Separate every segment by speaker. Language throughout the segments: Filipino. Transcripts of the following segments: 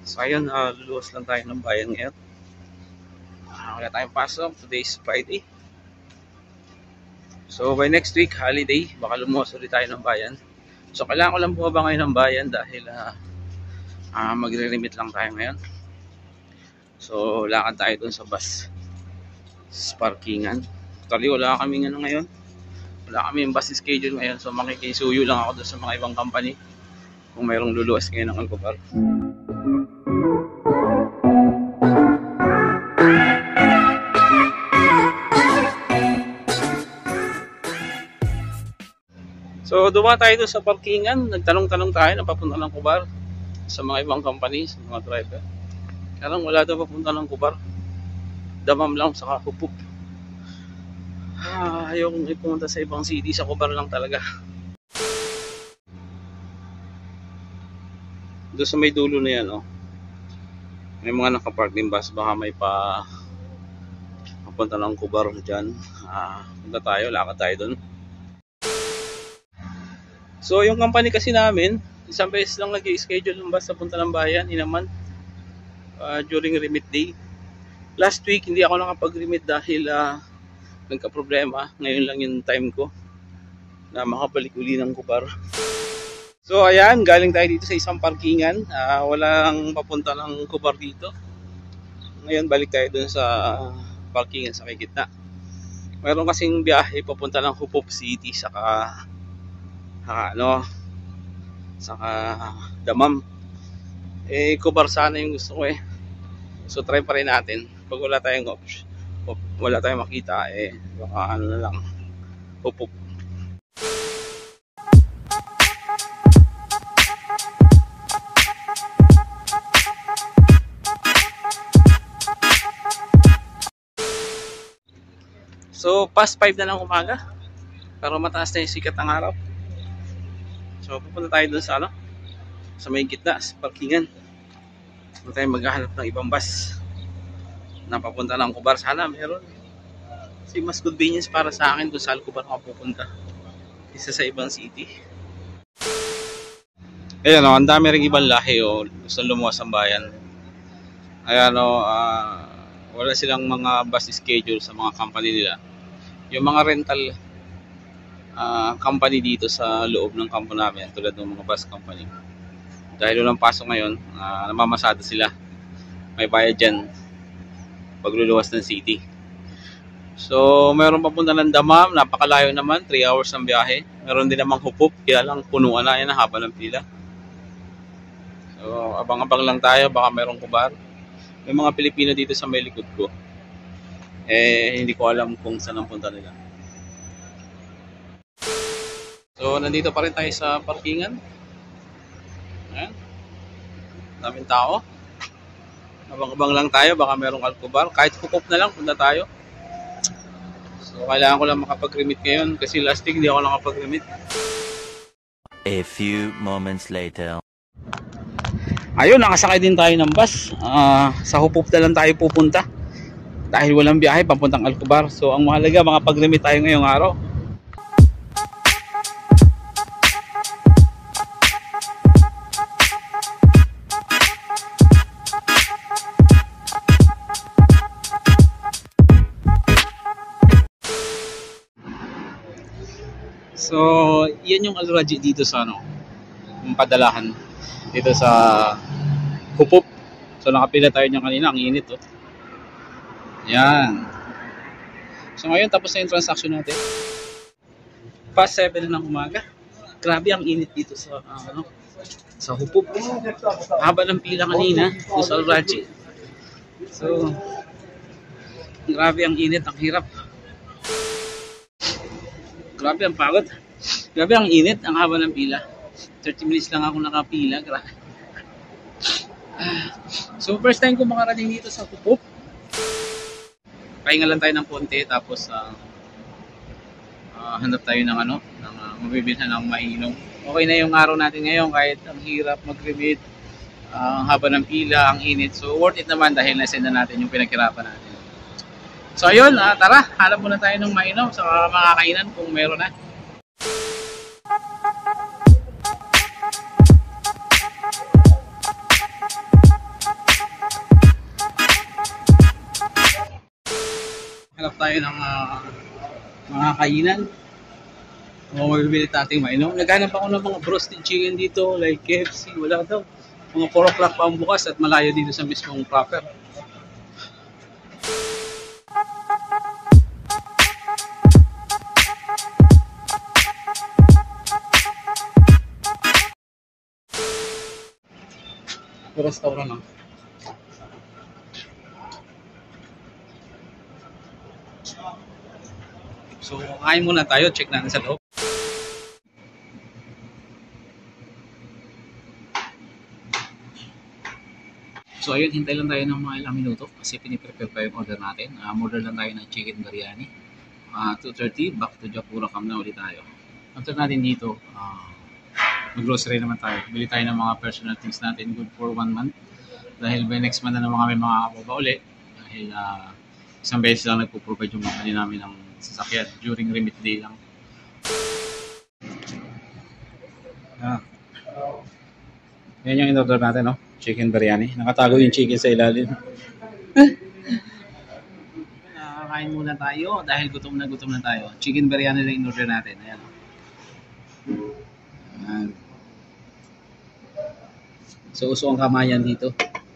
Speaker 1: So ayun, luluwas lang tayo ng bayan ngayon. Wala tayong pasok. Today is Friday. So by next week, holiday, baka lumuwas ulit tayo ng bayan. So kailangan ko lang bumaba ngayon ng bayan dahil magre-remit lang tayo ngayon. So lakad tayo dun sa bus parkingan. Actually wala kaming ngayon. Wala kami yung bus schedule ngayon. So makikisuyo lang ako dun sa mga ibang company kung mayroong luluwas ngayon ng Alcobar. So dumaan tayo doon sa parkingan, nagtanong-tanong tayo na papunta ng Alcobar sa mga ibang company, sa mga driver. Kaya lang wala daw papunta ng Alcobar. Damam lang sa Hupup. Ayokong ipunta sa ibang city, sa Alcobar lang talaga. Doon sa may dulo na yan, may mga nakapark din bus, baka may papunta ng Alcobar dyan. Punta tayo, lakad tayo doon. So yung company kasi namin, isang beses lang nag-i-schedule ng bus sa punta ng bayan, inaman, during remit day. Last week hindi ako nakapag-remit dahil nagka-problema. Ngayon lang yung time ko na makabalik uli ng Alcobar. So ayan, galing tayo dito sa isang parkingan, walang papunta ng Alcobar dito. Ngayon balik tayo dun sa parkingan sa gitna. Mayroon kasing biyahe papunta ng Hupup City saka Damam. Alcobar sana yung gusto ko . So try pa rin natin. Pag wala tayong option, wala tayong makita, baka na lang, Hupup. So past 5 na ng umaga, pero mataas na yung sikat ng araw. So pupunta tayo dun sa may gitna, sa parkingan. Punta tayo maghahanap ng ibang bus na papunta ng Alcobar. Sana meron. Kasi mas convenience para sa akin dun sa Alcobar ako pupunta, isa sa ibang city. Ayan ang dami ring ibang lahi gusto lumuwas ang bayan. Ayan wala silang mga bus schedule sa mga company nila. Yung mga rental company dito sa loob ng kampo namin, tulad ng mga bus company, dahil walang pasok ngayon, namamasada sila, may bayad dyan pagluluwas ng city. So mayroon papunta ng Damam, napakalayo naman, 3 hours ng biyahe. Meron din namang Hupup, kaya lang punuan na yan, haba ng pila. So abang-abang lang tayo, baka mayroong Alcobar. May mga Pilipino dito sa may likod ko, hindi ko alam kung saan ang punta nila. So nandito pa rin tayo sa parkingan. Ayan, daming tao. Abang-abang lang tayo, baka merong Alcobar. Kahit Hupup na lang, punta tayo. So kailangan ko lang makapag-remit ngayon kasi last week hindi ako nakapag-remit.
Speaker 2: A few moments later.
Speaker 1: Ayun, nakasakay din tayo ng bus. Sa Hupup na lang tayo pupunta dahil walang biyahe papuntang Alcobar. So ang mahalaga, makapag-remit tayo ngayong araw. So, yan yung Al-Raji dito sa yung padalahan dito sa Hupup. So, nakapila tayo niyan kanina, ang init Yan. So, ngayon tapos na yung transaction natin. Past 7 ng umaga. Grabe ang init dito sa sa Hupup. Haba ng pila kanina dito sa Al-Raji. So, grabe ang init, ang hirap. Grabe ang pagod. Grabe ang init, ang haba ng pila. 30 minutes lang ako nakapila. Grabe. So first time ko makarating dito sa Hupup. Pahinga lang tayo ng konti, tapos hanap tayo ng mabibilhan ng mainom. Okay na yung araw natin ngayon kahit ang hirap mag-remit, ang haba ng pila, ang init. So worth it naman dahil na-send na natin yung pinaghirapan natin. So ayun, tara, hanap muna tayo ng mainom sa mga kainan kung meron na. tayo ng mga kainan. O mabibili natin mainom. Naghanap ako ng mga roasted chicken dito, like KFC, wala daw. Mga 4 o'clock pa ang bukas at malayo dito sa mismong proper. Restaurant lang. So, kain muna tayo. Check natin sa loob. So, ayun. Hintay lang tayo ng mga ilang minuto kasi piniprepare pa yung order natin. Order lang tayo ng chicken biryani. 2:30. Back to Japura Cam na ulit tayo. After natin dito, mag-grocery naman tayo. Bili tayo ng mga personal things natin. Good for 1 month. Dahil by next month na naman kami makakababa uli. Dahil isang beses lang nagpo-provide yung company namin ng sasakyan during remit day lang. Yan yung in-order natin, no? Chicken biryani. Nakatago yung chicken sa ilalim. Kain muna tayo dahil gutom na tayo. Chicken biryani lang in-order natin. Ayan. Ayan. So, uso ang kamayan dito.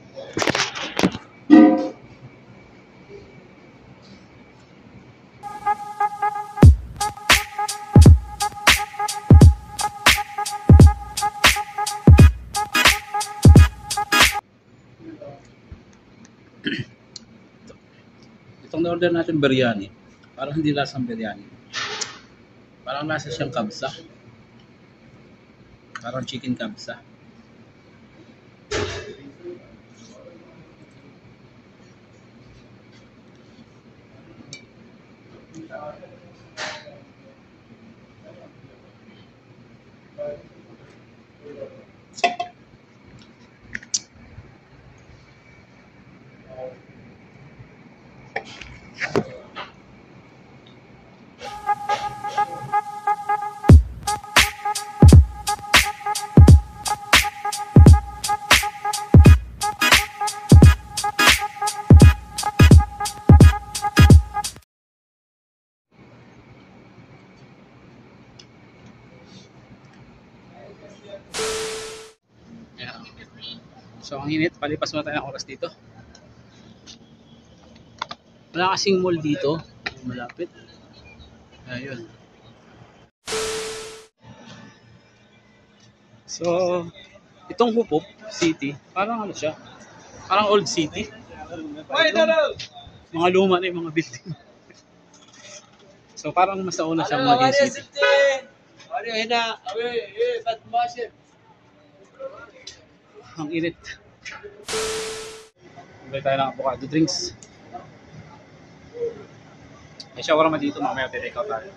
Speaker 1: Itong na-order natin biryani, parang hindi lasang biryani. Parang lasa siyang kabsa. Parang chicken kabsa. So, ang init, palipas muna tayo ng oras dito. Wala kasing mall dito, malapit. Ayun. So, itong Hupop City, parang ano siya? Parang old city. Mga luma na yung mga building. So, parang mas nauna siya maging city. Ang init. Bili tayo ng avocado drinks. May shawarma dito, mamaya take out tayo.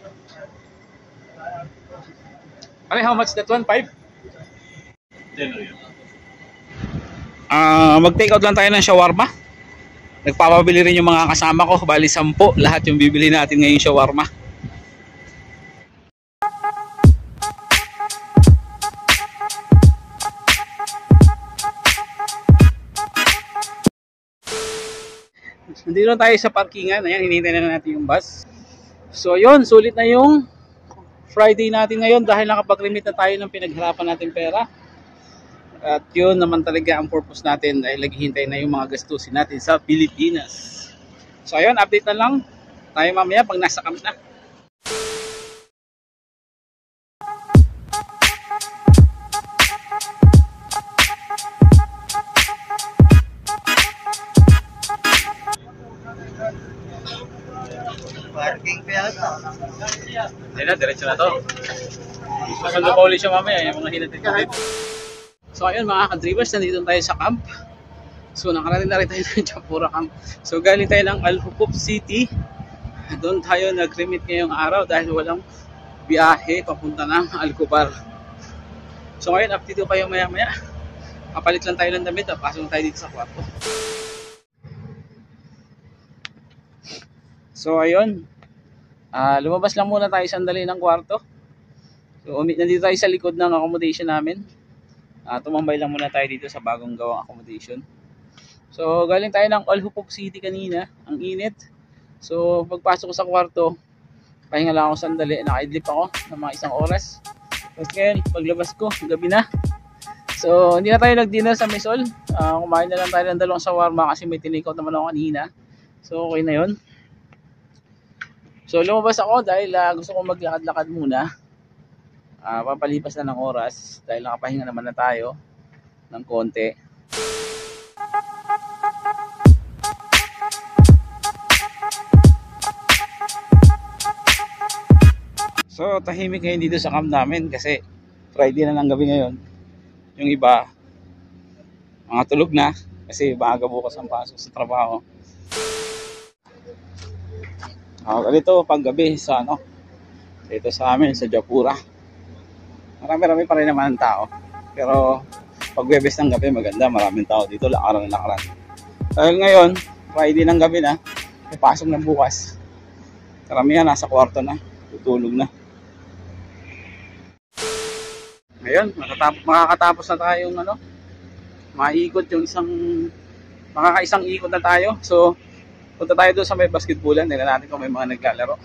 Speaker 1: Ano, how much that one? 5? Mag-take out lang tayo ng shawarma. Nagpapabili rin yung mga kasama ko, bali 10. Lahat yung bibili natin ngayong shawarma. Nandito na tayo sa parkingan. Ayan, hinihintay na natin yung bus. So, yun. Sulit na yung Friday natin ngayon dahil nakapag-remit na tayo ng pinagharapan natin pera. At yun naman talaga ang purpose natin dahil naghihintay na yung mga gastusin natin sa Pilipinas. So, ayun. Update na lang tayo mamaya pag nasa camp na.
Speaker 3: Parking pa yata.
Speaker 1: Hindi na, diretso na to. Susundo pa ulit siya mamaya, yung mga hinatid ko dito. So ayun mga ka-drivers, nandito tayo sa camp. So nakarating na rin tayo ng Japura Camp. So galing tayo ng Al Hupop City. Doon tayo nag-remit ngayong araw dahil walang biyahe papunta ng Alcobar. So ngayon, update ko kayo maya-maya. Kapalit lang tayo ng damit, pasok tayo dito sa kwarto. So ayun, lumabas lang muna tayo sandali ng kwarto. So nandito tayo sa likod ng accommodation namin. Tumambay lang muna tayo dito sa bagong gawang accommodation. So galing tayo ng Al Hupop City kanina, ang init. So pagpasok ko sa kwarto, pahinga lang ako sandali, nakaidlip ako ng mga 1 oras. Tapos ngayon, paglabas ko, gabi na. So hindi na tayo nag-dinner sa Mesol. Kumain na lang tayo ng 2 shawarma kasi may tinake-out naman ako kanina. So okay na yun. So lumabas ako dahil gusto kong maglakad-lakad muna. Papalipas na ng oras dahil nakapahinga naman na tayo ng konti. So tahimik ngayon dito sa camp namin kasi Friday na ng gabi ngayon. Yung iba mga tulog na kasi maaga bukas ang pasok sa trabaho. Ganito pag gabi sa dito sa amin sa Japura. Marami-rami pa rin naman ang tao. Pero pag Webes ng gabi maganda, maraming tao dito, lakaran na lakaran. Dahil ngayon, Friday ng gabi na, may pasok na bukas. Karamihan nasa kwarto na, tutulog na. Ngayon, makakatapos na tayong maikot yung makakaisang ikot na tayo. So, punta tayo doon sa may basketballan, tingnan natin kung may mga naglalaro.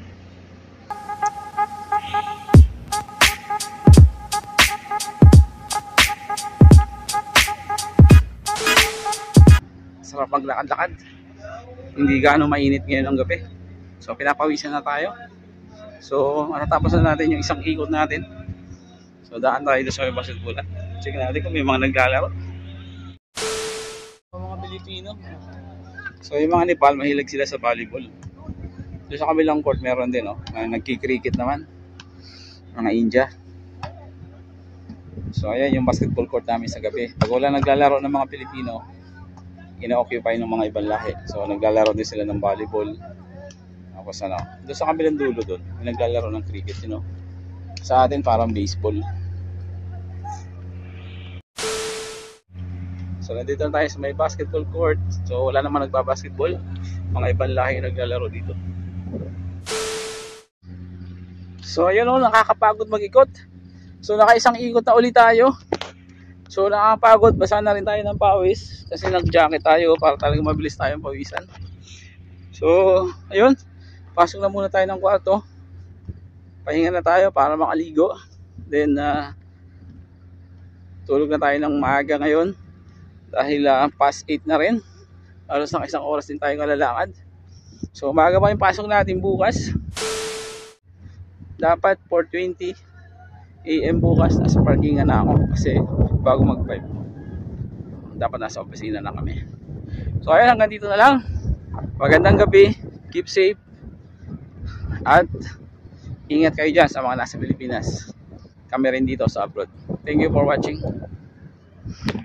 Speaker 1: Sarap maglakad-lakad. Hindi gaano mainit ngayon ng gabi. So pinapawisan na tayo. So matatapos na natin yung isang ikot natin. So daan tayo sa basketball. Check natin kung may mga naglalaro. Mga Pilipino. So yung mga Nepal, mahilig sila sa volleyball. So sa kabilang court meron din nagki-cricket naman. Mga India. So ayan yung basketball court namin sa gabi. Pag wala naglalaro ng mga Pilipino, ina-occupy ng mga ibang lahi. So naglalaro din sila ng volleyball. Tapos doon sa kabilang dulo doon, may naglalaro ng cricket, Sa atin parang baseball. So nandito tayo sa may basketball court. So wala naman nagba-basketball. Mga ibang lahi naglalaro dito. So ayun nakakapagod mag-ikot. So nakaisang ikot na ulit tayo. So nakakapagod, basa na rin tayo ng pawis kasi nag-jacket tayo para talagang mabilis tayong pawisan. So ayun, pasok na muna tayo ng kwarto. Pahinga na tayo para makaligo. Then tulog na tayo ng maaga ngayon dahil past 8 na rin. Alos ng 1 oras din tayo kalalakad. So maaga pa yung pasok natin bukas. Dapat 4:20 AM bukas nasa parkingan na ako kasi bago mag 5 dapat nasa opisina na kami. So ayun, hanggang dito na lang. Magandang gabi, keep safe at ingat kayo dyan sa mga nasa Pilipinas. Kami rin dito sa abroad. Thank you for watching.